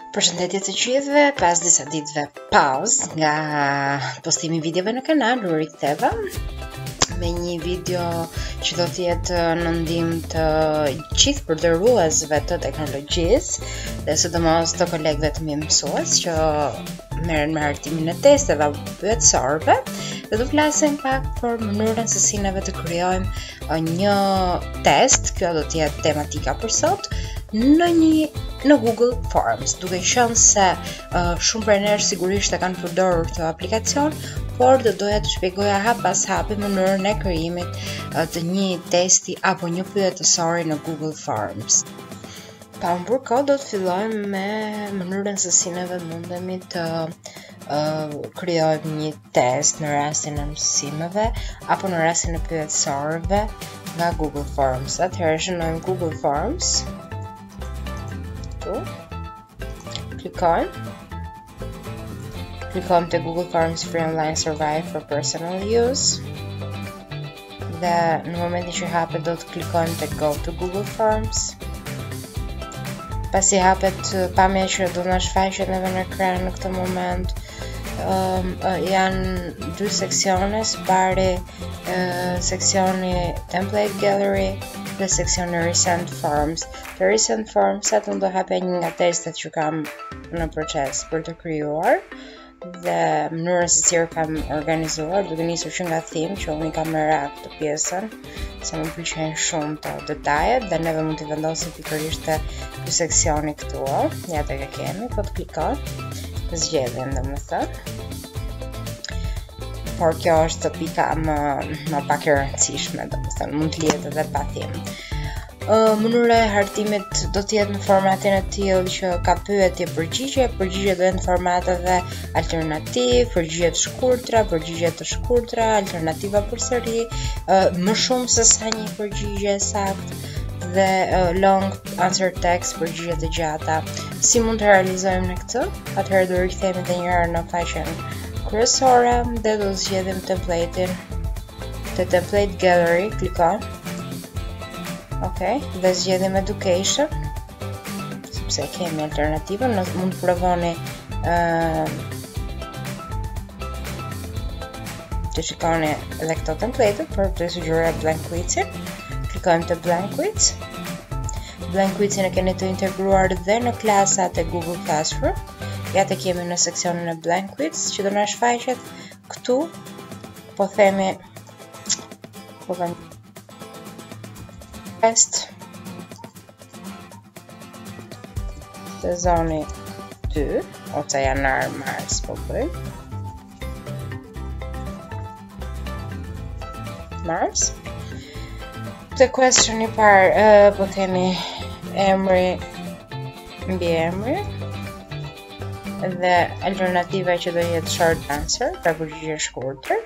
Përshëndetje të gjithëve, pas disa ditëve pauzë nga postimi videove në kanal, u riktheva me një video që do të jetë në ndihmë të gjithë përdorësve të teknologjisë dhe sidomos të kolegëve të mi mësues që merren me hartimin e testeve apo pyetësorëve, dhe do flasim pak për mënyrën se si neve të krijojmë një test. Kjo do të jetë tematika për sot në Google Forms, duke qenë se shumë prej nesh sigurisht e kanë përdorur këtë aplikacion, por do doja të shpjegoja hap pas hapi mënyrën e krijimit të një testi apo një pyetësori në Google Forms. Pa humbur kohë, do të fillojmë me mënyrën se si neve mundemi të krijojmë një test në rastin e mësimeve apo në rastin e pyetësorëve nga Google Forms. Atëherë shënojmë Google Forms. Klikojmë të Google Forms Free Online Survey for Personal Use dhe në momentin që hapet do të klikojmë të Go to Google Forms. Pasi hapet pamja që do na shfaqet neve në ekran në këtë moment, janë dy seksione, së pari seksioni Template Gallery dhe seksioni Recent Forms. Të Recent Forms atë do hapja një nga testet që kam në proces për të krijuar dhe mënyrën se si kam organizuar, duke nisur që nga theme, që unë kam me rak të pjesën, se më pëlqejnë shumë të detajet dhe neve mund të vendosim pikërisht të ky seksioni këtu. Ja të kemi, po të klikoj të zgjedhjen domethënë. Por kjo është pika më pak e rëndësishme, domethënë mund të lihet edhe pa theme. Mënyra e hartimit do të jetë në formatin e tillë që ka pyetje përgjigje, përgjigjet do jenë në formateve alternativ, përgjigje të shkurtra, përgjigje të shkurtra, alternativa përsëri, më shumë se sa një përgjigje saktë dhe long answer text, përgjigje të gjata. Si mund të realizojmë ne këtë? Atëherë do rikthehemi edhe një herë në faqen kryesore dhe do zgjedhim templatein te Template Gallery, klikojmë. Dhe zgjedhim Education, sepse kemi alternativën, mund të provoni të shikoni edhe këto template për të sugjeruar blank quizin. Klikojmë të blank quiz. Blank quizin e keni të integruar dhe në klasat e Google Classroom. Ja të kemi në seksionin e blank quiz që do na shfaqet këtu, po themi test sezoni 2 ose janar mars po bëjmë mars. The question i parë po themi emri, mbi emri dhe alternativa që do jetë short answer, pra përgjigje shkurtër.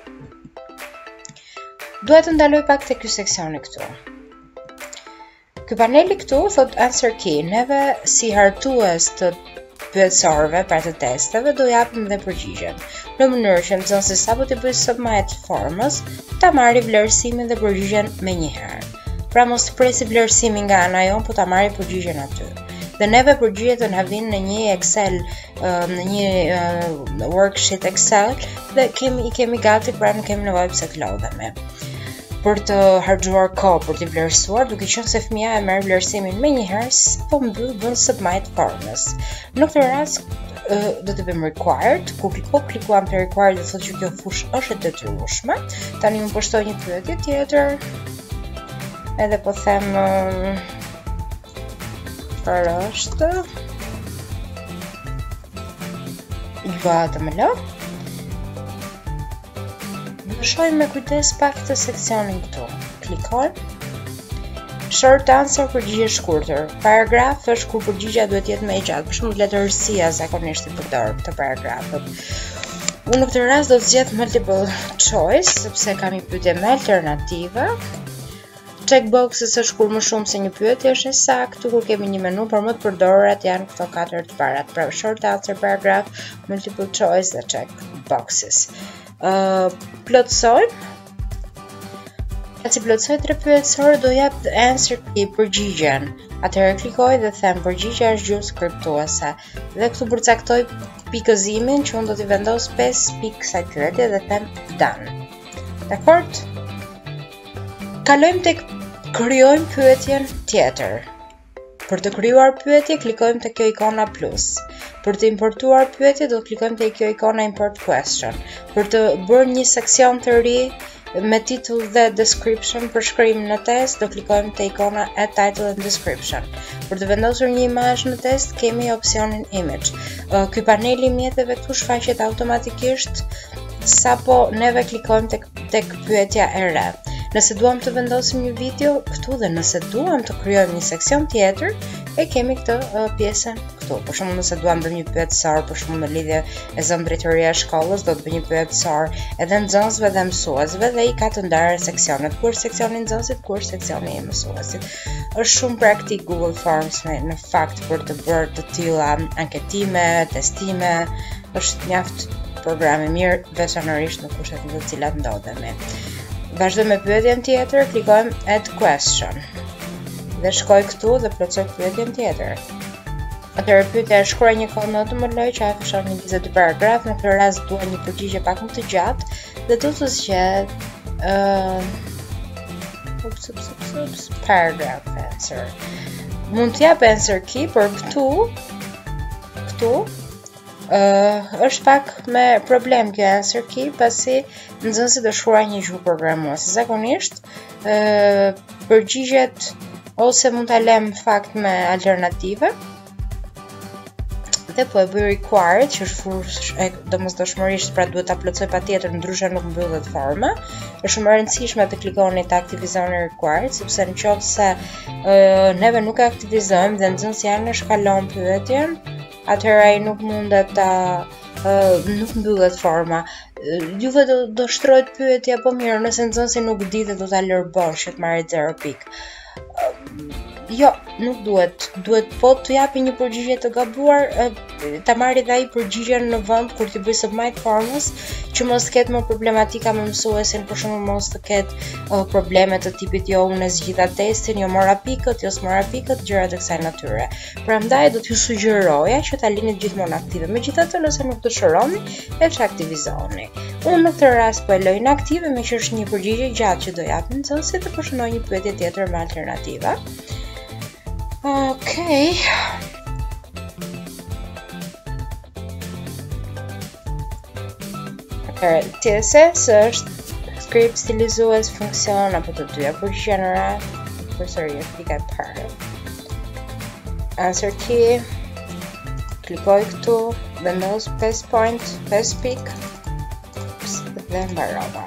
Dua të ndaloj pak te ky seksioni këtu. Ky paneli këtu thot answer key. Neve si hartues të pyetësorëve, pra të testeve, do japim dhe përgjigjen. Në mënyrë që nxënësi sapo të bëjë submit formës, ta marrë vlerësimin dhe përgjigjen me një herë. Pra mos të presi vlerësimin nga ana jon, po ta marrë përgjigjen aty. Dhe neve përgjigjet do na vinë në një Excel, në një worksheet Excel dhe i kemi gati, pra nuk kemi nevojë pse të lodhemi për të harxuar kohë për të vlerësuar, duke qenë se fëmia e merr vlerësimin me një herë, po bën submit formës. Në këtë rast do të bëjmë required, ku klikuam te required do thotë që kjo fushë është e detyrueshme. Tani unë po shtoj një pyetje tjetër. Edhe po them çfarë është? HTML. Shohim me kujdes pak të seksionin këtu. Klikojmë. Short answer, përgjigje shkurtër. Paragraf është kur përgjigjja duhet jetë më e gjatë. Për shembull, letërsia zakonisht i përdor këtë paragrafët. Unë në këtë rast do të zgjedh multiple choice, sepse kam një pyetje me alternativa. Checkboxes është kur më shumë se një pyetje është e saktë, kur kemi një menu, por më të përdorat janë këto katër të parat. Pra short answer, paragraph, multiple choice dhe checkboxes. Plotësojmë Si plotësoj 3 pyetësor, do jap the answer key, përgjigjen. Atëherë klikoj dhe them përgjigja është gjuhë skriptuese. Dhe këtu përcaktoj pikëzimin që unë do t'i vendos 5 pikë kësaj pyetje dhe them done. Dakord? Kalojmë tek krijojmë pyetjen tjetër. Për të krijuar pyetje, klikojmë te kjo ikona plus. Për të importuar pyetje, do të klikojmë te kjo ikona import question. Për të bërë një seksion të ri me titull dhe description për shkrim në test, do klikojmë te ikona add title and description. Për të vendosur një imazh në test, kemi opsionin image. Ky paneli mjeteve këtu shfaqet automatikisht sapo neve klikojmë tek pyetja e re. Nëse duam të vendosim një video këtu dhe nëse duam të krijojmë një seksion tjetër, e kemi këtë pjesën këtu. Për shembull, nëse duam bëjmë një pyetësor, për shembull në lidhje e zënë drejtoria e shkollës, do të bëjmë një pyetësor edhe nxënësve dhe mësuesve dhe i ka të ndarë seksionet, kur seksioni nxënësit, kur seksioni i mësuesit. Është shumë praktik Google Forms në fakt për të bërë të tilla anketime, testime, është mjaft program i mirë, veçanërisht në kushtet në të cilat ndodhemi. Vazhdoj me pyetjen tjetër, klikojmë add question. Dhe shkoj këtu dhe plotësoj pyetjen tjetër. Atëherë pyetja është shkruaj një kod në të më loj që fshon një 22 paragraf, në këtë rast dua një përgjigje pak më të gjatë dhe do të zgjedh paragraph answer. Mund të jap answer key, por këtu është pak me problem kjo answer key, pasi nxënësi do shkruajë një gjuhë programuese. Zakonisht përgjigjet ose mund ta lëm fakt me alternative dhe po e bëj required, që është domosdoshmërisht, pra duhet ta plotësoj patjetër, ndryshe nuk mbyllet forma. Është shumë e rëndësishme të klikoni të aktivizoni required, sepse nëse neve nuk e aktivizojmë dhe nxënësi janë e shkalon pyetjen, atëherë ai nuk mundet ta nuk mbyllet forma. Juve do shtrohet pyetja, po mirë, nëse nxënësi nuk di dhe do ta lërbosh, të marrë 0 pikë. Jo, nuk duhet. Duhet po të japi një përgjigje të gabuar, ta marrë dhe ai përgjigjen në vend kur ti bëj submit formës, që mos ketë më problematika me mësuesin, për shembull mos të ketë probleme të tipit jo unë zgjidha testin, jo mora pikët, jo s'mora pikët, gjëra të kësaj natyre. Prandaj do t'ju sugjeroja që ta lini gjithmonë aktive. Megjithatë, nëse nuk dëshironi, e aktivizoni. Unë në këtë rast po e loj inaktive, me që është një përgjigje gjatë që do japim nxënësit dhe po shënoj një pyetje tjetër me alternativa. Okej. TSS është script stilizues funksion apo të dyja përgjigje në rast. Përsëri pika e parë. Answer key. Klikoj këtu, vendos 5 pikë dhe mbarova.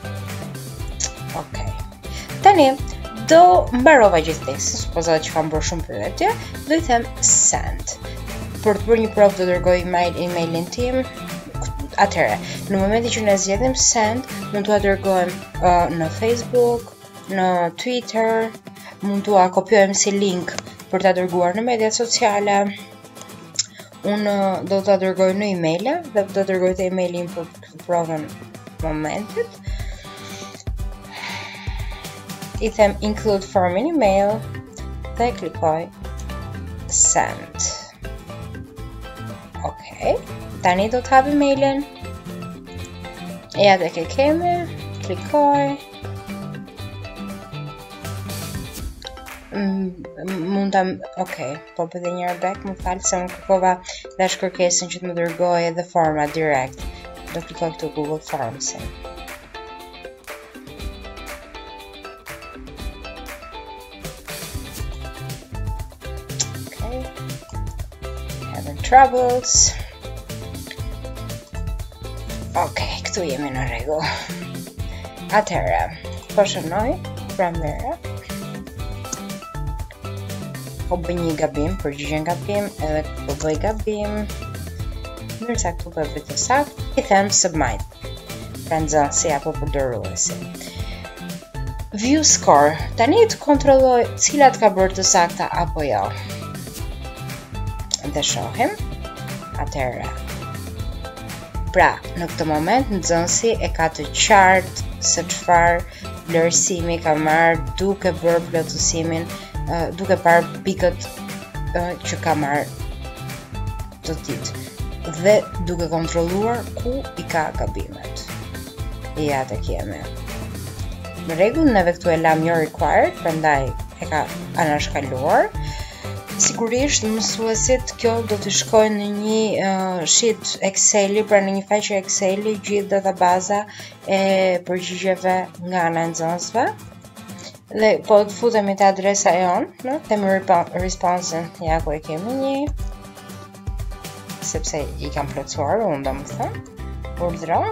Okej. Tani do mbarova gjithë tekstin, supozohet që kam bërë shumë pyetje, do i them send. Për të bërë një provë do dërgoj emailin tim. Atëherë, në momentin që ne zgjedhim send, mund t'ua dërgojmë në Facebook, në Twitter, mund t'ua kopjojmë si link për ta dërguar në mediat sociale. Unë do t'ua dërgoj në email dhe do dërgoj te emaili im për provën momentit. I them include form in email dhe klikoj send. Okej, tani do të hap emailin. Ja dhe ke kemi, klikoj. Mund ta, okej, po bëj një back, më fal se unë kërkova dash kërkesën që të më dërgojë edhe forma direkt. Do klikoj këtu Google Forms. Troubles. Okej, këtu jemi në rregull. Atëherë, po shënoj pranvera. Po bëj një gabim, përgjigjen gabim, edhe po bëj gabim. Ndërsa këtu po bëj të saktë, i them submit. Pra nxënësi apo përdoruesi. View score. Tani të kontrolloj cilat ka bërë të sakta apo jo. Dhe shohim. Atëherë. Pra, në këtë moment nxënësi e ka të qartë se çfarë vlerësimi ka marrë duke bërë plotësimin, duke parë pikët që ka marrë të ditë dhe duke kontrolluar ku i ka gabimet. Ja të kemi. Në rregull, neve këtu e lam jo required, prandaj e ka anashkaluar. Sigurisht mësuesit kjo do të shkojnë në një sheet Excel-i, pra në një faqe Excel-i gjithë databaza e përgjigjeve nga ana e nxënësve. Dhe po të futemi te adresa jonë, themi response, ja ku e kemi një, sepse i kam plotësuar unë domethënë, urdhro.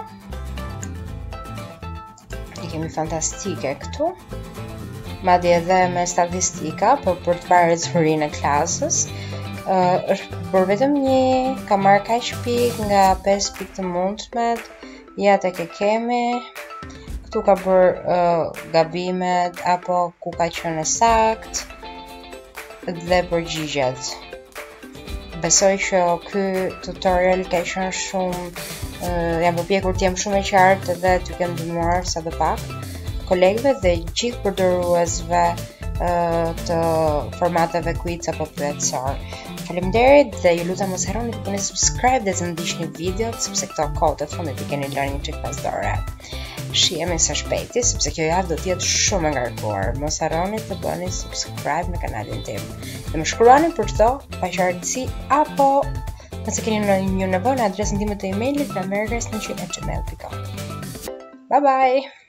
I kemi fantastike këtu. Madje edhe me statistika, për të parë rezultatin e klasës, është bërë vetëm një, ka marrë kaq pikë nga 5 pikë të mundshmet, ja tek e kemi, këtu ka bërë gabimet, apo ku ka qenë sakt, dhe përgjigjet. Besoj që ky tutorial ka qenë shumë, jam përpjekur të jem shumë e qartë dhe t'ju kem ndihmuar sa të pak kolegëve dhe gjithë përdoruesve të formateve quiz apo pyetësor. Faleminderit dhe ju lutem mos harroni të bëni subscribe dhe të ndiqni videot, sepse këto kohë të fundit i keni lënë një çik pas dore. Shihemi së shpejti, sepse kjo javë do të jetë shumë e ngarkuar. Mos harroni të bëni subscribe në kanalin tim. Dhe më shkruani për këto paqartësi apo nëse keni një nevojë në adresën time të emailit americas@gmail.com. Bye bye.